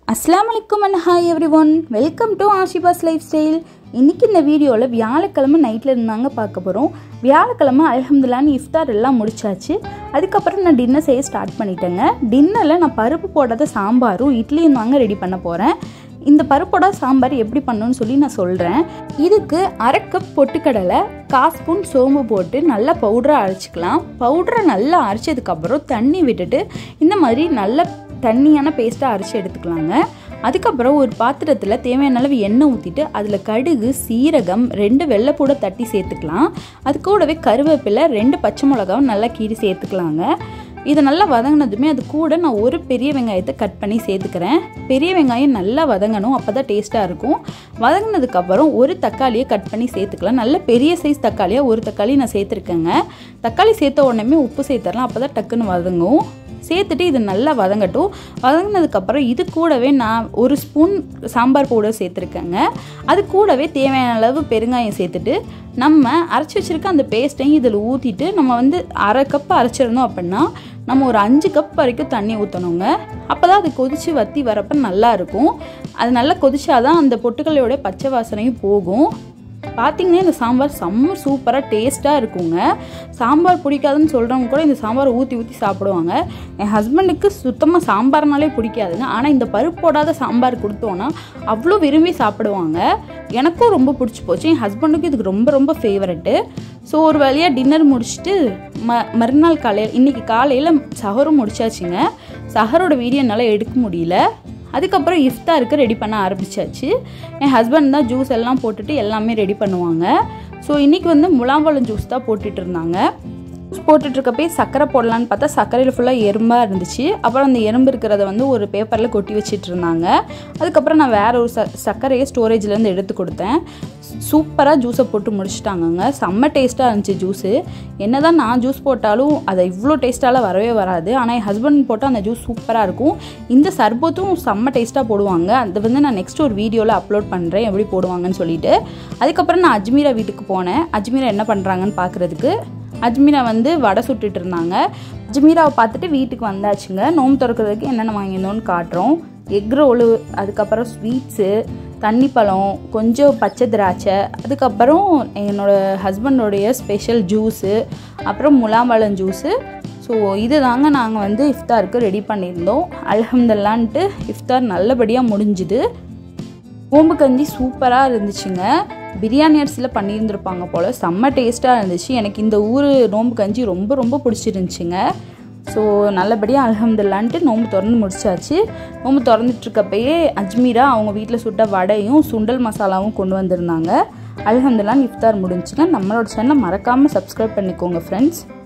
Assalamualaikum and hi everyone. Welcome to Ashiba's Lifestyle. இன்னைக்கு இந்த வீடியோல வியாழக்கிழமை நைட்ல இருந்தாங்க பார்க்க போறோம். வியாழக்கிழமை அல்ஹம்துலில்லாஹ் இஃப்தார் எல்லாம் முடிச்சாச்சு. அதுக்கு அப்புறம் நான் டின்னர் செய்ய ஸ்டார்ட் பண்ணிட்டேங்க. டின்னர்ல நான் பருப்பு போடாத சாம்பாரும் இட்லியும் தாங்க ரெடி பண்ண போறேன். இந்த பருப்போட சாம்பார் எப்படி பண்ணணும்னு சொல்லி நான் சொல்றேன். இதுக்கு 1/2 கப் பொட்டுக்கடலை, 1/4 ஸ்பூன் சோம்பு போட்டு நல்லா பவுடரா அரைச்சுக்கலாம். பவுடரை நல்லா அரைச்சதுக்கு அப்புறம் தண்ணி விட்டுட்டு இந்த மாதிரி நல்ல தண்ணியான பேஸ்ட்டாக அரைச்சி எடுத்துக்கலாங்க. அதுக்கப்புறம் ஒரு பாத்திரத்தில் தேவையான அளவு எண்ணெய் ஊற்றிட்டு அதில் கடுகு, சீரகம், 2 வெள்ளைப்பூடை தட்டி சேர்த்துக்கலாம். அது கூடவே கருவேப்பிலை, 2 பச்சை மிளகாவும் நல்லா கீறி சேர்த்துக்கலாங்க. இதை நல்லா வதங்கினதுமே அது கூட நான் ஒரு பெரிய வெங்காயத்தை கட் பண்ணி சேர்த்துக்கிறேன். பெரிய வெங்காயம் நல்லா வதங்கணும், அப்போ தான் டேஸ்ட்டாக இருக்கும். வதங்கினதுக்கப்புறம் ஒரு தக்காளியை கட் பண்ணி சேர்த்துக்கலாம். நல்ல பெரிய சைஸ் தக்காளியாக ஒரு தக்காளி நான் சேர்த்துருக்கேங்க. தக்காளி சேர்த்த உடனே உப்பு சேர்த்துடலாம், அப்போ தான் டக்குன்னு வதங்கும். சேர்த்துட்டு இது நல்லா வதங்கட்டும். வதங்கினதுக்கப்புறம் இது கூடவே நான் 1 ஸ்பூன் சாம்பார் பவுடர் சேர்த்துருக்கேங்க. அது கூடவே தேவையான அளவு பெருங்காயம் சேர்த்துட்டு நம்ம அரைச்சி வச்சுருக்க அந்த பேஸ்ட்டையும் இதில் ஊற்றிட்டு நம்ம 1/2 கப் அரைச்சிருந்தோம் அப்படின்னா நம்ம ஒரு 5 கப் வரைக்கும் தண்ணி ஊற்றணுங்க. அப்போ தான் அது கொதித்து வற்றி வரப்போ நல்லாயிருக்கும். அது நல்லா கொதிச்சாதான் அந்த பொட்டுக்கல்லையோட பச்சை வாசனையும் போகும். பார்த்திங்கன்னா இந்த சாம்பார் செம்ம சூப்பராக டேஸ்ட்டாக இருக்குங்க. சாம்பார் பிடிக்காதுன்னு சொல்கிறவங்க கூட இந்த சாம்பார் ஊற்றி சாப்பிடுவாங்க. என் ஹஸ்பண்டுக்கு சுத்தமாக சாம்பார்னாலே பிடிக்காதுங்க. ஆனால் இந்த பருப்பு போடாத சாம்பார் கொடுத்தோன்னா அவ்வளோ விரும்பி சாப்பிடுவாங்க. எனக்கும் ரொம்ப பிடிச்சி போச்சு. என் ஹஸ்பண்டுக்கும் இதுக்கு ரொம்ப ஃபேவரெட்டு. ஸோ ஒரு வழியாக டின்னர் முடிச்சுட்டு மறுநாள் காலையில் இன்றைக்கி காலையில் சஹரும் முடிச்சாச்சுங்க. சஹரோட வீடியோ என்னால் எடுக்க முடியல. அதுக்கப்புறம் இஃப்தாருக்கு ரெடி பண்ண ஆரம்பிச்சாச்சு. என் ஹஸ்பண்ட் தான் ஜூஸ் எல்லாம் போட்டுட்டு எல்லாமே ரெடி பண்ணுவாங்க. ஸோ இன்றைக்கி முலாம்பழம் ஜூஸ் தான் போட்டுட்டு இருந்தாங்க. ஜூஸ் போட்டுட்ருக்கப்பே சர்க்கரை போடலான்னு பார்த்தா சர்க்கரையில் ஃபுல்லாக எறும்பாக இருந்துச்சு. அப்புறம் அந்த எறும்பு இருக்கிறத ஒரு பேப்பரில் கொட்டி வச்சிட்டு இருந்தாங்க. அதுக்கப்புறம் நான் வேறு ஒரு சர்க்கரையை ஸ்டோரேஜ்லேருந்து எடுத்து கொடுத்தேன். சூப்பராக ஜூஸை போட்டு முடிச்சுட்டாங்கங்க. செம்ம டேஸ்ட்டாக இருந்துச்சு ஜூஸு. என்ன தான் நான் ஜூஸ் போட்டாலும் அதை இவ்வளோ டேஸ்ட்டால் வரவே வராது. ஆனால் என் ஹஸ்பண்ட் போட்டால் அந்த ஜூஸ் சூப்பராக இருக்கும். இந்த சர்பத்தும் செம்ம டேஸ்ட்டாக போடுவாங்க. அதை நான் நெக்ஸ்ட் ஒரு வீடியோவில் அப்லோட் பண்ணுறேன் எப்படி போடுவாங்கன்னு சொல்லிட்டு. அதுக்கப்புறம் நான் அஜ்மீரா வீட்டுக்கு போனேன். அஜ்மீரா என்ன பண்ணுறாங்கன்னு பார்க்குறதுக்கு. அஜ்மீரா வடை சுட்டுட்டு இருந்தாங்க. அஜ்மீராவை பார்த்துட்டு வீட்டுக்கு வந்தாச்சுங்க. நோம்பு திறக்கிறதுக்கு என்னென்ன வாங்கியிருந்தோன்னு காட்டுறோம். எக் ரோலு, அதுக்கப்புறம் ஸ்வீட்ஸு, தண்ணி பழம், கொஞ்சம் பச்சை திராட்சை, அதுக்கப்புறம் என்னோடய ஹஸ்பண்டோடைய ஸ்பெஷல் ஜூஸு, அப்புறம் முலாம்பழம் ஜூஸு. ஸோ இது தாங்க நாங்கள் இஃப்தாருக்கு ரெடி பண்ணியிருந்தோம். அல்ஹம்துலில்லாஹ்ன்ட்டு இஃப்தார் நல்லபடியாக முடிஞ்சுது. நோம்பு கஞ்சி சூப்பராக இருந்துச்சுங்க. பிரியாணி அரிசியில் பண்ணியிருந்துருப்பாங்க போல். செம்ம டேஸ்ட்டாக இருந்துச்சு. எனக்கு இந்த ஊர் நோம்பு கஞ்சி ரொம்ப பிடிச்சிருந்துச்சிங்க. ஸோ நல்லபடியாக அல்ஹம்துலில்லாஹ்ன்ட்டு நோம்பு திறந்து முடிச்சாச்சு. நோம்பு திறந்துட்டுருக்கப்பயே அஜ்மீரா அவங்க வீட்டில் சுட்ட வடையும் சுண்டல் மசாலாவும் கொண்டு வந்திருந்தாங்க. அல்ஹம்துலில்லாஹ் இஃப்தார் முடிஞ்சுங்க. நம்மளோட சேனலை மறக்காமல் சப்ஸ்கிரைப் பண்ணிக்கோங்க ஃப்ரெண்ட்ஸ்.